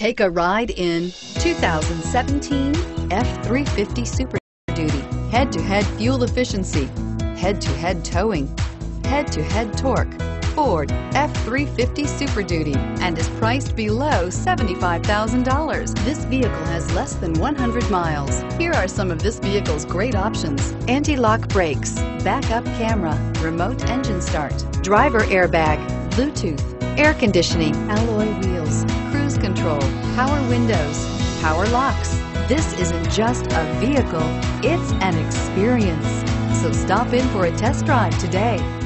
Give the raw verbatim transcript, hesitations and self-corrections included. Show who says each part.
Speaker 1: Take a ride in two thousand seventeen F three fifty Super Duty. Head-to-head fuel efficiency, head-to-head towing, head-to-head torque. Ford F three fifty Super Duty and is priced below seventy-five thousand dollars. This vehicle has less than one hundred miles. Here are some of this vehicle's great options: anti-lock brakes, backup camera, remote engine start, driver airbag, Bluetooth, air conditioning, alloy wheels, cruise control, power windows, power locks. This isn't just a vehicle, it's an experience. So stop in for a test drive today.